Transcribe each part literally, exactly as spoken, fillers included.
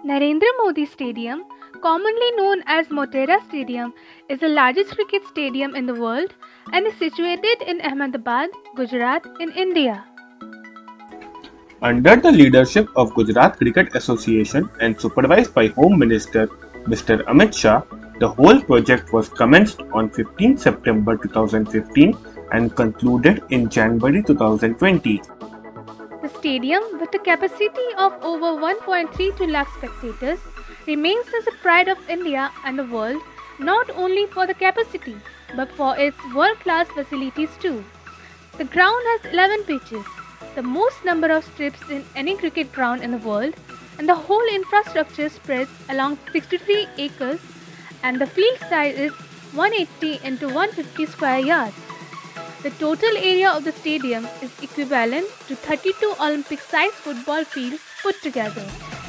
Narendra Modi Stadium, commonly known as Motera Stadium, is the largest cricket stadium in the world and is situated in Ahmedabad, Gujarat in India. Under the leadership of Gujarat Cricket Association and supervised by Home Minister Mister Amit Shah, the whole project was commenced on fifteenth September two thousand fifteen and concluded in January two thousand twenty. The stadium, with a capacity of over one point three two lakh spectators, remains as a pride of India and the world, not only for the capacity, but for its world-class facilities too. The ground has eleven pitches, the most number of strips in any cricket ground in the world, and the whole infrastructure spreads along sixty-three acres, and the field size is one hundred eighty into one hundred fifty square yards. The total area of the stadium is equivalent to thirty-two Olympic-sized football fields put together.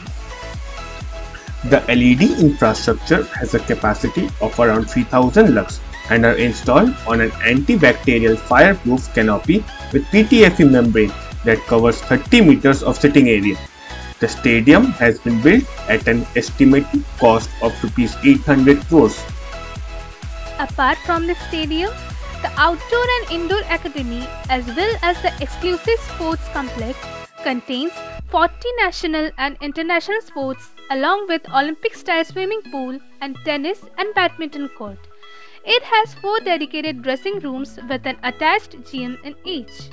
The L E D infrastructure has a capacity of around three thousand lux and are installed on an antibacterial fireproof canopy with P T F E membrane that covers thirty meters of sitting area. The stadium has been built at an estimated cost of rupees eight hundred crores. Apart from the stadium, the outdoor and indoor academy as well as the exclusive sports complex contains forty national and international sports along with Olympic-style swimming pool and tennis and badminton court. It has four dedicated dressing rooms with an attached gym in each.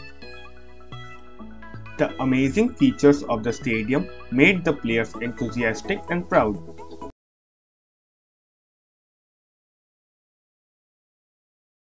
The amazing features of the stadium made the players enthusiastic and proud.